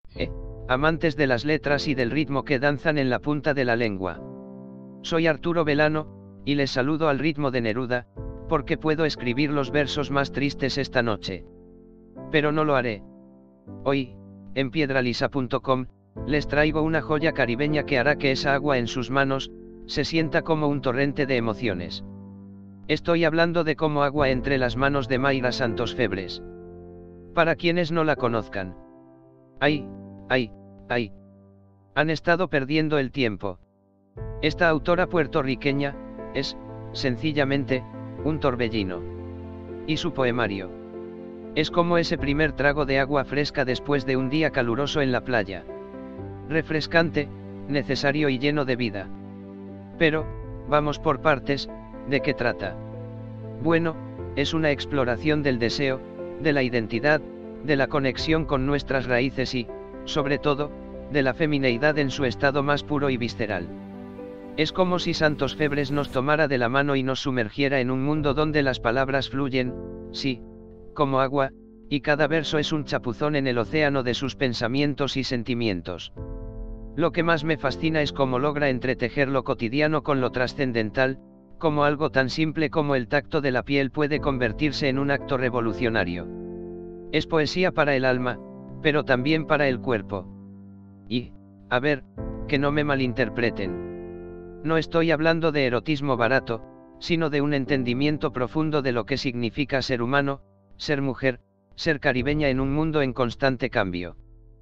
Eh, Amantes de las letras y del ritmo que danzan en la punta de la lengua. Soy Arturo Belano, y les saludo al ritmo de Neruda, porque puedo escribir los versos más tristes esta noche. Pero no lo haré. Hoy, en piedralisa.com, les traigo una joya caribeña que hará que esa agua en sus manos se sienta como un torrente de emociones. Estoy hablando de Como agua entre las manos de Mayra Santos Febres. Para quienes no la conozcan. ¡Ay, ay, ay! Han estado perdiendo el tiempo. Esta autora puertorriqueña es, sencillamente, un torbellino. Y su poemario es como ese primer trago de agua fresca después de un día caluroso en la playa. Refrescante, necesario y lleno de vida. Pero, vamos por partes. ¿De qué trata? Bueno, es una exploración del deseo, de la identidad, de la conexión con nuestras raíces y, sobre todo, de la femineidad en su estado más puro y visceral. Es como si Santos Febres nos tomara de la mano y nos sumergiera en un mundo donde las palabras fluyen, sí, como agua, y cada verso es un chapuzón en el océano de sus pensamientos y sentimientos. Lo que más me fascina es cómo logra entretejer lo cotidiano con lo trascendental, como algo tan simple como el tacto de la piel puede convertirse en un acto revolucionario. Es poesía para el alma, pero también para el cuerpo. Y, a ver, que no me malinterpreten. No estoy hablando de erotismo barato, sino de un entendimiento profundo de lo que significa ser humano, ser mujer, ser caribeña en un mundo en constante cambio.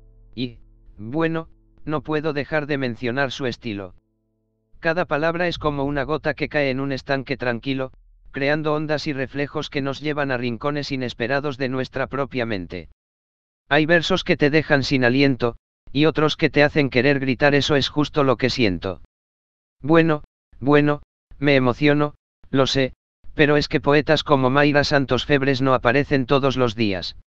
Y, bueno, no puedo dejar de mencionar su estilo. Cada palabra es como una gota que cae en un estanque tranquilo, creando ondas y reflejos que nos llevan a rincones inesperados de nuestra propia mente. Hay versos que te dejan sin aliento, y otros que te hacen querer gritar eso es justo lo que siento. Bueno, me emociono, lo sé, pero es que poetas como Mayra Santos Febres no aparecen todos los días.